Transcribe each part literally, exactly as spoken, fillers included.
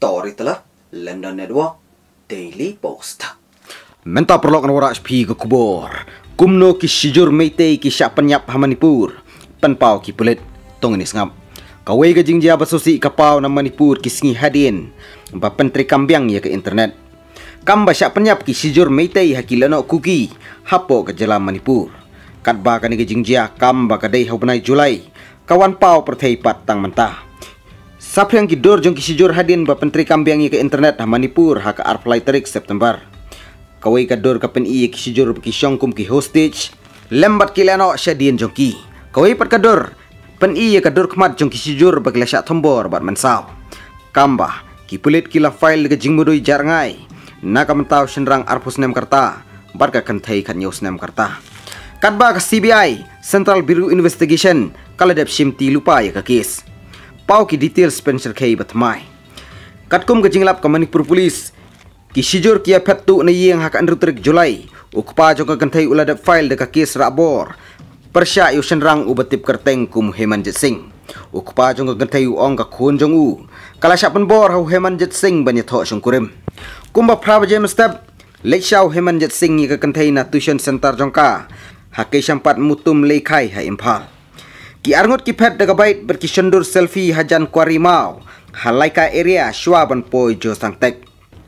Story telah London Network Daily Post. Menta perlok nawarak pi ke kubur. Kumno ki sijur meitei ki syak penyap ha Manipur. Penpau ki pulit tong ini sengap. Kawai ke jingjia basosi kapau na Manipur ki singi hadin. Ba pentri kambiang ya ke internet. Kamba syak penyap ki sijur meitei ha ki lano kuki. Hapo ke jelam Manipur. Katba kani ke jingjia kamba kadai ha benai Julai. Kawan pau perthei pat tang mentah. Sapriang ki dor jong ki sijur hadin ba pentri kambiang ya ke internet ha Manipur ha ka arflai terik September. Kawai ka dor ka pen i ki sijur ki syongkum ki hostage. Lembat ki lano syadien jong ki. Kawai pat ka dor pen i ka dor kmat jong ki sijur ba kila syak thombor bat mensau. Kamba ki pulit ki la file ke jingmudui jarngai. Na ka mentau senrang arpus nem karta. Bat ka kenthei kan news nem karta. Katba ka C B I Central Bureau Investigation kaladep simti lupa ya ka kes. Pau ki details Spencer K batmai. Katkum ke jinglap ka Manipur Police ki sijur kia phetu na yeng hak andru terik Julai. Ukpa jong ka kenthei uladep file de ka kes rabor. Persya yu senrang u batip kerteng kum Hemanjit Singh. Ukpa jong ka kenthei ong ka khun jong u. Kala syak penbor hau Hemanjit Singh banya tho syungkurim. Kumba prava jem step lekshau Hemanjit Singh ka kenthei na tuition center jongka. Hakai sampat mutum leikai ha Impal. Ki arngot ki phet daga bait berkisendur selfie hajan kuari mau. Halaika area Shwaban poi jo sangtek.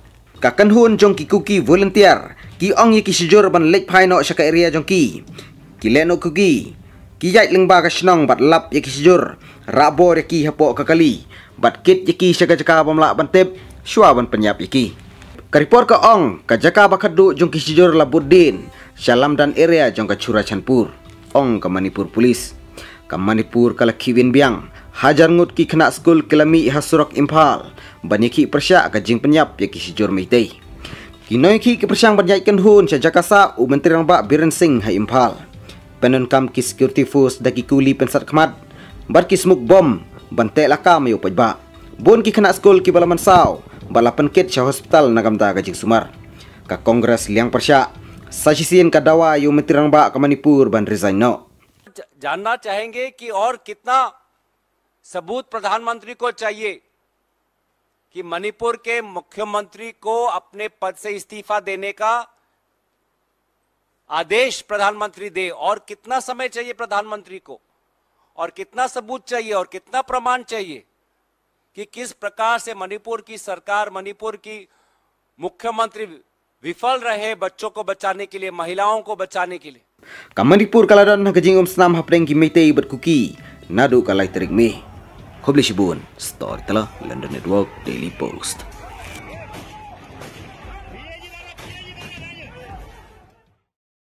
Ka kanhun jong ki kuki volunteer. Ki ong ye ki sijur ban lek phai no syaka area jong ki. Ki leno kuki. Ki yait lengba ka snong bat lap ye ki sijur. Rabor ye ki hapo ka kali. Bat kit ye ki syaka jaka bamla bantep. Shwaban penyap ye ki. Karipor ka ong ka jaka bakadu jong ki sijur Labuddin. Shalam dan area jong ka Chura Chanpur. Ong ka Manipur Police. Ka Manipur kala kiwin biang. Hajar ngut ki kena skul kelami hasurok Impal. Baniki persyak ka jing penyap ya ki sijur meitei. Kinoi ki ki persyang banjaikan hun sya jakasa u menteri rangba Biren Singh ha Impal. Penon kam ki security force daki kuli pensat khmat. Bar ki smuk bom bante laka mayo pajba. Bon ki kena skul ki balaman saw. Balapan kit sya hospital nagamda ka jing sumar. Ka kongres liang persyak. Sasisian ka dawa yu menteri rangba ka Manipur ban resign no. जानना चाहेंगे कि और कितना सबूत प्रधानमंत्री को चाहिए कि मणिपुर के मुख्यमंत्री को अपने पद से इस्तीफा देने का आदेश प्रधानमंत्री दे। और कितना समय चाहिए प्रधानमंत्री को, और कितना सबूत चाहिए, और कितना प्रमाण चाहिए कि किस प्रकार से मणिपुर की सरकार, मणिपुर की मुख्यमंत्री विफल रहे बच्चों को बचाने के लिए, महिलाओं को बचाने के लिए। Ka Manipur kaladan na kajing um snam hapreng ki meitei bat kuki nadu kalai terik me. Khobli shibun story tala London Network Daily Post.